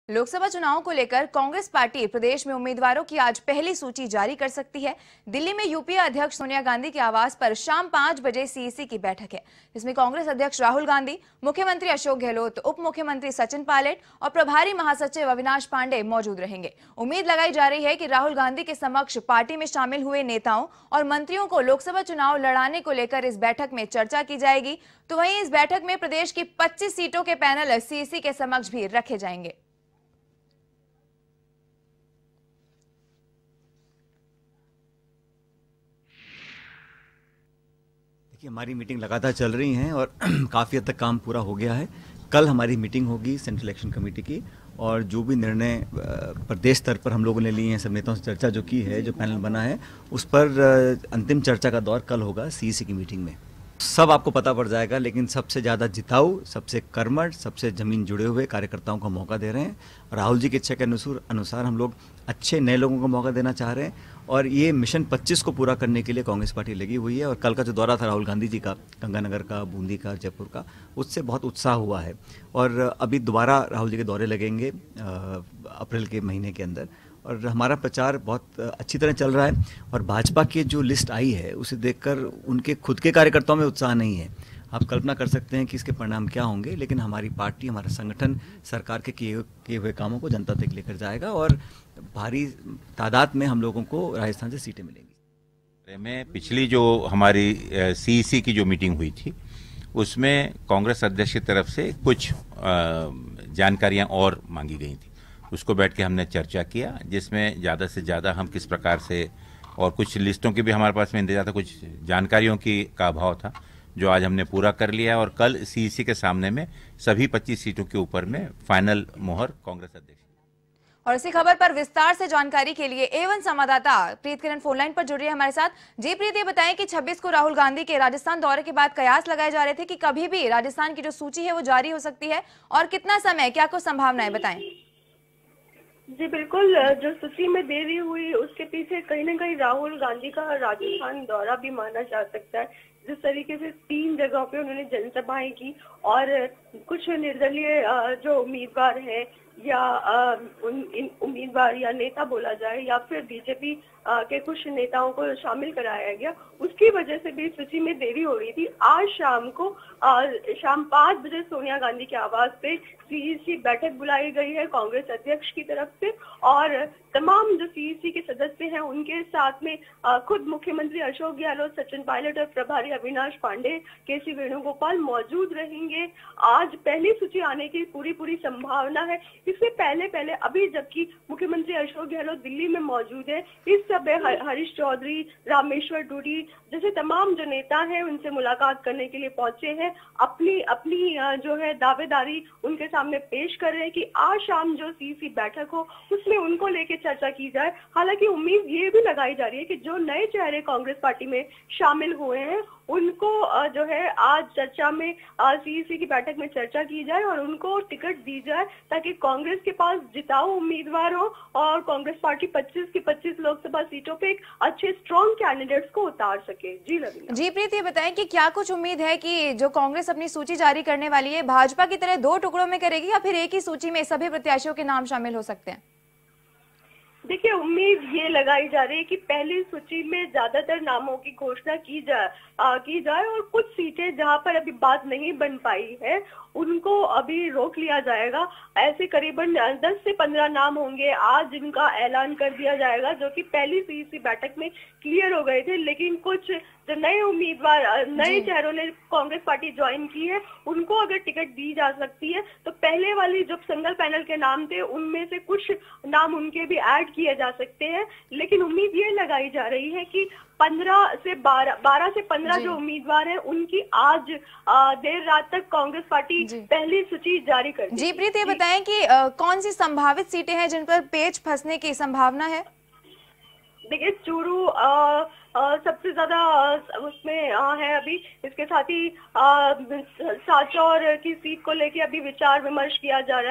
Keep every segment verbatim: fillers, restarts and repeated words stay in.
लोकसभा चुनाव को लेकर कांग्रेस पार्टी प्रदेश में उम्मीदवारों की आज पहली सूची जारी कर सकती है। दिल्ली में यूपीए अध्यक्ष सोनिया गांधी के आवास पर शाम पांच बजे सीईसी की बैठक है, जिसमें कांग्रेस अध्यक्ष राहुल गांधी, मुख्यमंत्री अशोक गहलोत, उप मुख्यमंत्री सचिन पायलट और प्रभारी महासचिव अविनाश पांडे मौजूद रहेंगे। उम्मीद लगाई जा रही है कि राहुल गांधी के समक्ष पार्टी में शामिल हुए नेताओं और मंत्रियों को लोकसभा चुनाव लड़ाने को लेकर इस बैठक में चर्चा की जाएगी। तो वहीं इस बैठक में प्रदेश की पच्चीस सीटों के पैनल सीईसी के समक्ष भी रखे जाएंगे। हमारी मीटिंग लगातार चल रही हैं और काफ़ी हद तक काम पूरा हो गया है। कल हमारी मीटिंग होगी सेंट्रल इलेक्शन कमेटी की, और जो भी निर्णय प्रदेश स्तर पर हम लोगों ने लिए हैं, सब नेताओं से चर्चा जो की है, जो पैनल बना है, उस पर अंतिम चर्चा का दौर कल होगा सीईसी की मीटिंग में। सब आपको पता पड़ जाएगा, लेकिन सबसे ज़्यादा जिताऊ, सबसे कर्मठ, सबसे जमीन जुड़े हुए कार्यकर्ताओं को मौका दे रहे हैं। राहुल जी की इच्छा के अनुसार अनुसार हम लोग अच्छे नए लोगों को मौका देना चाह रहे हैं, और ये मिशन पच्चीस को पूरा करने के लिए कांग्रेस पार्टी लगी हुई है। और कल का जो दौरा था राहुल गांधी जी का, गंगानगर का, बूंदी का, जयपुर का, उससे बहुत उत्साह हुआ है। और अभी दोबारा राहुल जी के दौरे लगेंगे अप्रैल के महीने के अंदर, और हमारा प्रचार बहुत अच्छी तरह चल रहा है। और भाजपा की जो लिस्ट आई है उसे देखकर उनके खुद के कार्यकर्ताओं में उत्साह नहीं है। आप कल्पना कर सकते हैं कि इसके परिणाम क्या होंगे, लेकिन हमारी पार्टी, हमारा संगठन सरकार के किए किए हुए कामों को जनता तक लेकर जाएगा, और भारी तादाद में हम लोगों को राजस्थान से सीटें मिलेंगी। में पिछली जो हमारी सीईसी की जो मीटिंग हुई थी, उसमें कांग्रेस अध्यक्ष की तरफ से कुछ जानकारियां और मांगी गई थी। उसको बैठ के हमने चर्चा किया, जिसमें ज़्यादा से ज़्यादा हम किस प्रकार से, और कुछ लिस्टों की भी हमारे पास में इंतजार था, कुछ जानकारियों की का अभाव था, जो आज हमने पूरा कर लिया। और कल सीईसी के सामने में सभी पच्चीस सीटों के ऊपर में फाइनल मोहर कांग्रेस अध्यक्ष। और इसी खबर पर विस्तार से जानकारी के लिए एवन संवाददाता प्रीत किरण फोनलाइन पर जुड़ रही है हमारे साथ। जी प्रीत, ये बताएं कि छब्बीस को राहुल गांधी के राजस्थान दौरे के बाद कयास लगाए जा रहे थे कि कभी भी राजस्थान की जो सूची है वो जारी हो सकती है, और कितना समय, क्या कुछ संभावना है, बताएं। जी बिल्कुल, जो सूची में देरी हुई उसके पीछे कहीं ना कहीं राहुल गांधी का राजस्थान दौरा भी माना जा सकता है। जिस तरीके से तीन जगहों पे उन्होंने जनसभाएं की, और कुछ निर्दलीय जो उम्मीदवार हैं, या उन उम्मीदवार या नेता बोला जाए, या फिर बीजेपी के कुछ नेताओं को शामिल कराया गया, उसकी वजह से भी सूची में देरी हो रही थी। आज शाम को आ, शाम पाँच बजे सोनिया गांधी के आवास पे सीईसी बैठक बुलाई गई है कांग्रेस अध्यक्ष की तरफ से, और तमाम जो सीईसी के सदस्य हैं उनके साथ में आ, खुद मुख्यमंत्री अशोक गहलोत, सचिन पायलट और प्रभारी अविनाश पांडे, केसी वेणुगोपाल मौजूद रहेंगे। आज पहली सूची आने की पूरी पूरी संभावना है। इससे पहले पहले अभी जबकि मुख्यमंत्री अशोक गहलोत दिल्ली में मौजूद है, इस समय हरीश चौधरी, रामेश्वर डूडी जैसे तमाम जो नेता हैं उनसे मुलाकात करने के लिए पहुंचे हैं, अपनी अपनी जो है दावेदारी उनके सामने पेश कर रहे हैं कि आज शाम जो सीईसी बैठक हो उसमें उनको लेके चर्चा की जाए। हालांकि उम्मीद ये भी लगाई जा रही है कि जो नए चेहरे कांग्रेस पार्टी में शामिल हुए हैं उनको जो है आज चर्चा में, सीईसी की बैठक में चर्चा की जाए और उनको टिकट दी जाए, ताकि कांग्रेस के पास जिताऊ उम्मीदवार हो और कांग्रेस पार्टी पच्चीस की पच्चीस लोकसभा सीटों पे एक अच्छे स्ट्रॉन्ग कैंडिडेट्स को उतार सके। जी लवीना। जी प्रीत, ये बताएं कि क्या कुछ उम्मीद है कि जो कांग्रेस अपनी सूची जारी करने वाली है, भाजपा की तरह दो टुकड़ों में करेगी, या फिर एक ही सूची में सभी प्रत्याशियों के नाम शामिल हो सकते हैं? देखिए, उम्मीद ये लगाई जा रही है कि पहली सूची में ज्यादातर नामों की घोषणा की जाए की जाए और कुछ सीटें जहां पर अभी बात नहीं बन पाई है उनको अभी रोक लिया जाएगा। ऐसे करीबन दस से पंद्रह नाम होंगे आज जिनका ऐलान कर दिया जाएगा, जो कि पहली सीईसी बैठक में क्लियर हो गए थे, लेकिन कुछ जो नए उम्मीदवार, नए चेहरों ने कांग्रेस पार्टी ज्वाइन की है, उनको अगर टिकट दी जा सकती है तो पहले वाली जो सिंगल पैनल के नाम थे उनमें से कुछ नाम उनके भी ऐड किए जा सकते हैं। लेकिन उम्मीद ये लगाई जा रही है कि पंद्रह से बारह बारह से पंद्रह जो उम्मीदवार हैं उनकी आज देर रात तक कांग्रेस पार्टी पहली सूची जारी कर देगी। जी प्रीत, ये बताएं कि आ, कौन सी संभावित सीटें हैं जिन पर पेच फंसने की संभावना है? देखिए, चूरू आ, आ, सबसे ज्यादा उसमें आ, है अभी। इसके साथ ही सांचौर की सीट को लेके अभी विचार विमर्श किया जा रहा है।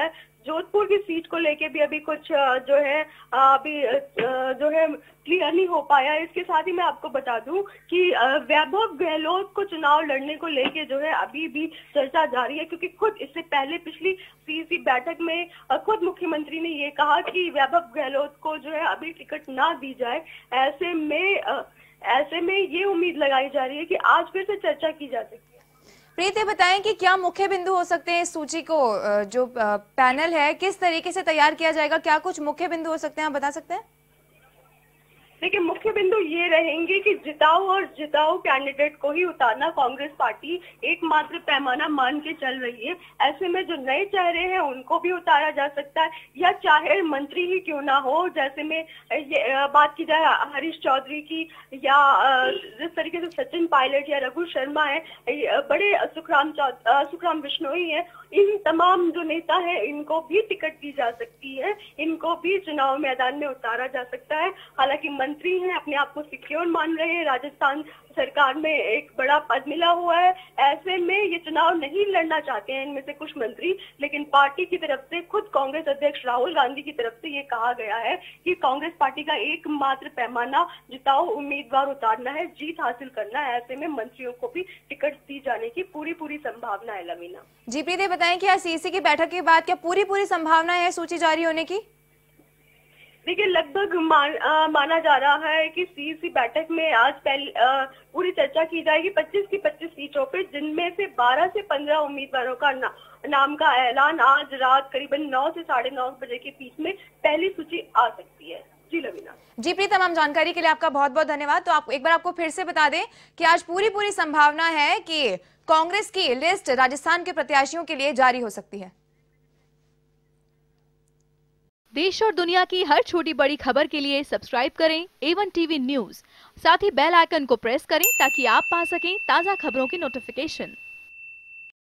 जोधपुर की सीट को लेके भी अभी कुछ जो है अभी जो है क्लियर नहीं हो पाया। इसके साथ ही मैं आपको बता दूं कि वैभव गहलोत को चुनाव लड़ने को लेके जो है अभी भी चर्चा जारी है, क्योंकि खुद इससे पहले पिछली सीईसी बैठक में खुद मुख्यमंत्री ने ये कहा कि वैभव गहलोत को जो है अभी टिकट ना दी जाए। ऐसे में ऐसे में ये उम्मीद लगाई जा रही है कि आज फिर से चर्चा की जा सकती है। प्रीति, बताएं कि क्या मुख्य बिंदु हो सकते हैं इस सूची को जो पैनल है किस तरीके से तैयार किया जाएगा, क्या कुछ मुख्य बिंदु हो सकते हैं, आप बता सकते हैं? देखिए, मुख्य बिंदु ये रहेंगे कि जिताऊ और जिताऊ कैंडिडेट को ही उतारना कांग्रेस पार्टी एकमात्र पैमाना मान के चल रही है। ऐसे में जो नए चेहरे हैं उनको भी उतारा जा सकता है, या चाहे मंत्री ही क्यों ना हो। जैसे में ये बात की जाए हरीश चौधरी की, या जिस तरीके से सचिन पायलट या रघु शर्मा है, बड़े सुखराम सुखराम बिश्नोई है, इन तमाम जो नेता है इनको भी टिकट दी जा सकती है, इनको भी चुनाव मैदान में उतारा जा सकता है। हालांकि मंत्री हैं, अपने आप को सिक्योर मान रहे हैं, राजस्थान सरकार में एक बड़ा पद मिला हुआ है। ऐसे में ये चुनाव नहीं लड़ना चाहते हैं इनमें से कुछ मंत्री, लेकिन पार्टी की तरफ से खुद कांग्रेस अध्यक्ष राहुल गांधी की तरफ से ये कहा गया है कि कांग्रेस पार्टी का एकमात्र पैमाना जिताऊ उम्मीदवार उतारना है, जीत हासिल करना है। ऐसे में मंत्रियों को भी टिकट दी जाने की पूरी पूरी संभावना है। लमीना जी, प्रीति बताएं कि आज सीईसी की बैठक के बाद क्या पूरी पूरी संभावना है सूची जारी होने की? देखिए, लगभग मान, आ, माना जा रहा है कि सीईसी बैठक में आज पहले पूरी चर्चा की जाएगी पच्चीस की पच्चीस सीटों पे, जिनमें से बारह से पंद्रह उम्मीदवारों का ना, नाम का ऐलान आज रात करीबन नौ से साढ़े नौ बजे के बीच में पहली सूची आ सकती है। जी लवीना। जी प्रीति, तमाम जानकारी के लिए आपका बहुत बहुत धन्यवाद। तो आप एक बार आपको फिर से बता दें कि आज पूरी पूरी संभावना है कि कांग्रेस की लिस्ट राजस्थान के प्रत्याशियों के लिए जारी हो सकती है। देश और दुनिया की हर छोटी बड़ी खबर के लिए सब्सक्राइब करें ए वन टीवी न्यूज़। साथ ही बेल आइकन को प्रेस करें ताकि आप पा सकें ताज़ा खबरों की नोटिफिकेशन।